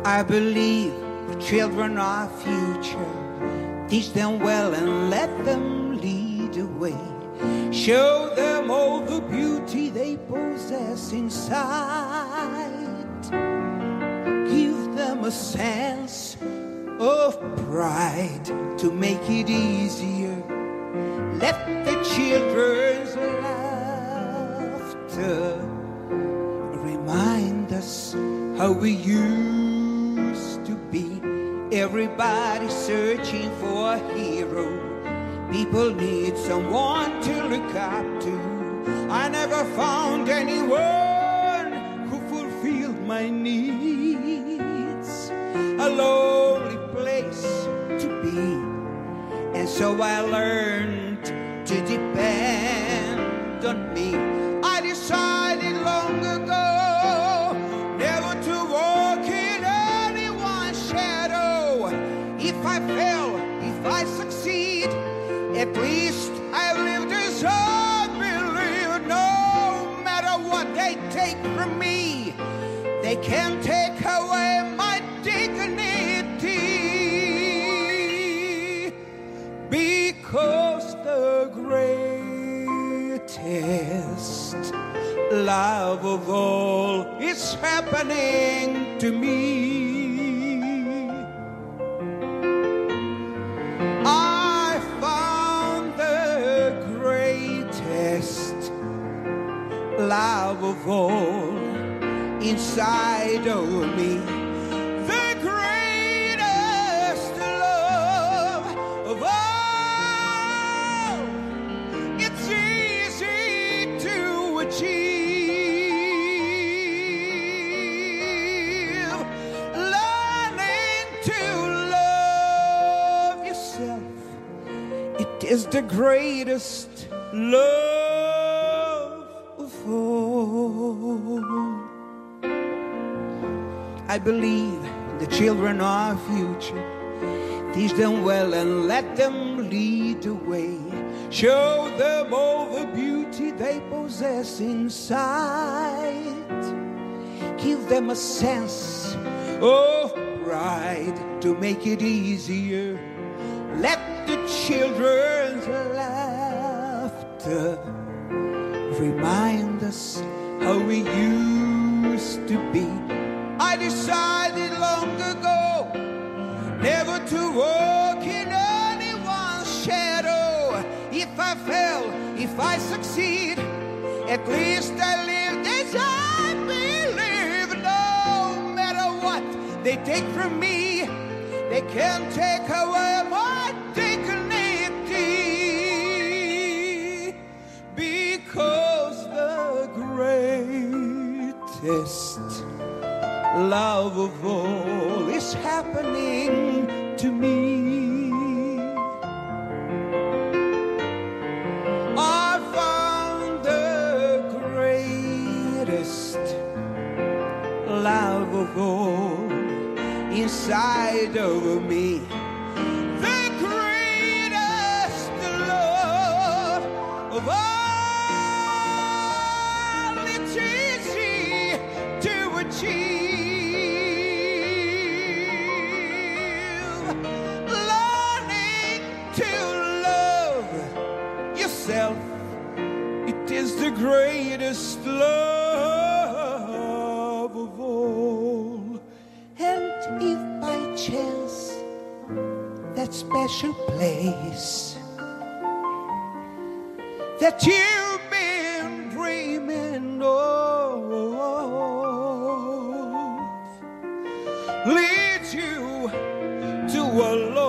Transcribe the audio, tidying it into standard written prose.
I believe the children are future. Teach them well and let them lead the way. Show them all the beauty they possess inside. Give them a sense of pride to make it easier. Let the children's laughter remind us how we used to be. Everybody searching for a hero. People need someone to look up to. I never found anyone who fulfilled my needs. A lonely place to be. And so I learned to depend on me. I decided long ago never to walk in anyone's shadow. If I fail, if I succeed, at least I lived as I believe. No matter what they take from me, they can't take away my dignity. Because the greatest love of all is happening to me. I found the greatest love of all inside of me. The greatest love of all. It's easy to achieve. Learning to love yourself. It is the greatest love of all. I believe the children are future. Teach them well and let them lead the way. Show them all the beauty they possess inside. Give them a sense of pride to make it easier. Let the children's laughter remind us how we used to be. I decided long ago never to walk in anyone's shadow. If I fail, if I succeed, at least I lived as I believe. No matter what they take from me, they can't take away my dignity. Because the greatest love of all is happening to me. I found the greatest love of all inside of me. The greatest love of all. It's easy to achieve. It is the greatest love of all. And if by chance that special place that you've been dreaming of leads you to a